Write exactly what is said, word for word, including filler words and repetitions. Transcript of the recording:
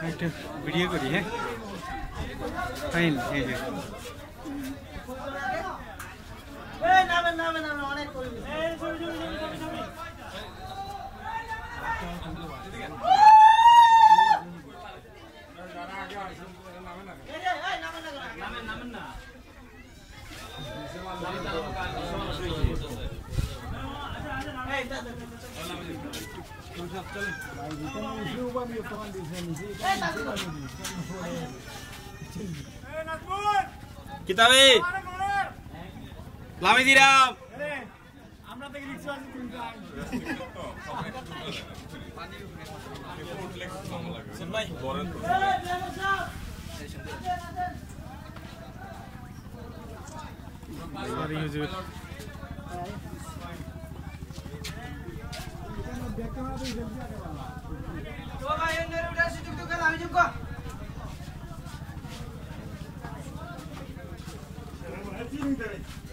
একটা ভিডিও করি হ্যাঁ ফাইন এই যে এই নামে নামে নামে অনেক করি এই ছবি ছবি ছবি ছবি যারা আগে আসেন নামে না এই এই নামে না নামে নামে না এই দাদা কিতাবে লামি দিরাম আমরা থেকে লিখছি আজ তিনটা ভাই বরেন সরি হুজুর তো ভাই এনে উঠে সুযোগ তো গেল আমি যোগ্য তিন মিনিট